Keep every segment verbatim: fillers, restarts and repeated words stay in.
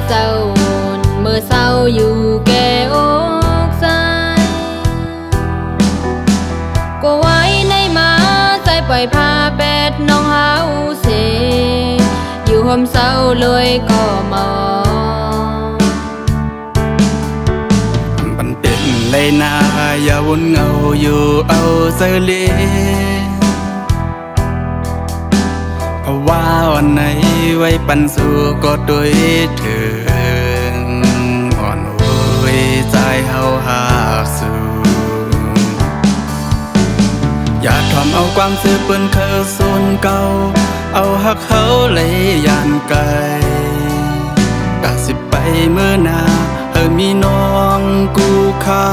เศร้าเมื่อเศร้าอยู่แก่อกใจก็ไว้ในมาใจปล่อยพาแปดน้องหาวเสอยู่ห่มเศร้าเลยก็มองมันเป็นเลยนาอย่าวนเงาอยู่เอาเสลีเพราะว่าวันไหนไว้ปันสู่ก็โดยถึงอ่อนโอยใจเฮาหากสู่อย่าทำเอาความซื่อเปิ้นเคยส่วนเก่าเอาหักเขาเลยยานไกลกะสิไปเมื่อนาเออมีน้องกูเขา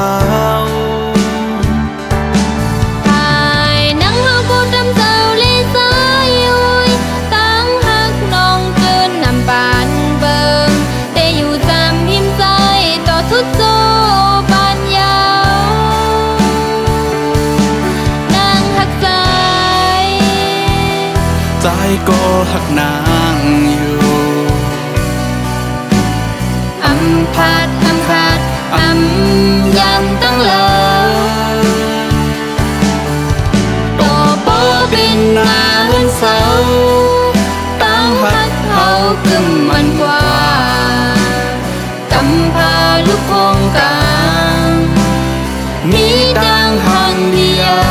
ใจก็หักนางอยู่อำพัดอำพัดอำยันตั้งเลยก็บ่เป็นนาเฮือนเศร้าตั้งหักเฮากึ่มมันกว่ากำพาลูกคงกลางมีตั้งหังเดียว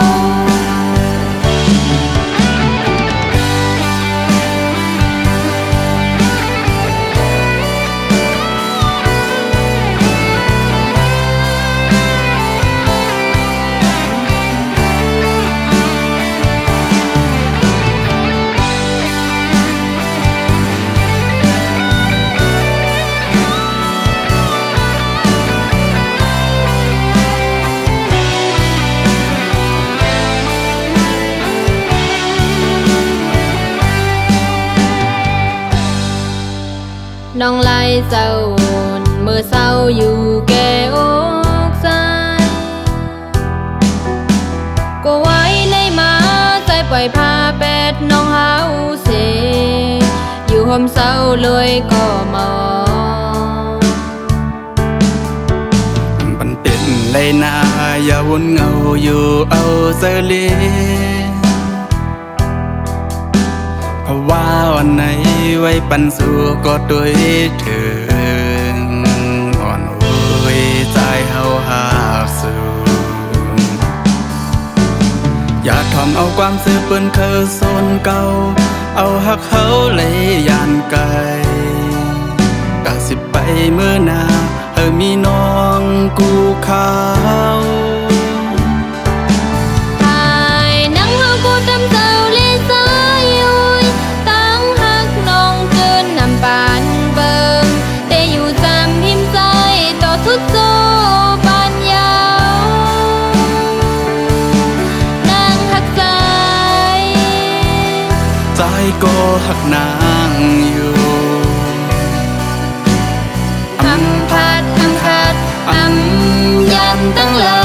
น้องไล่เศร้าเมื่อเศร้าอยู่แก่อกใจก็ไว้ในมาใจปล่อยพาแปดน้องหาวเสอยู่ห่มเศร้าเลยก็มองมันเป็นเลยนาอย่าวนเงาอยู่เอาเสลีเพราะว่าวันไหนไว้ปันสู่ก็โดยถึงอ่อนโอยใจเฮาหากสู่อย่าทำเอาความซื่อเปิ้นเคยส่วนเก่าเอาหักเขาเลยยานไกลกะสิไปเมื่อนาเออมีน้องกูเขาใจก็หักนางอยู่อำพัดอำพัดอำยันตั้งเลย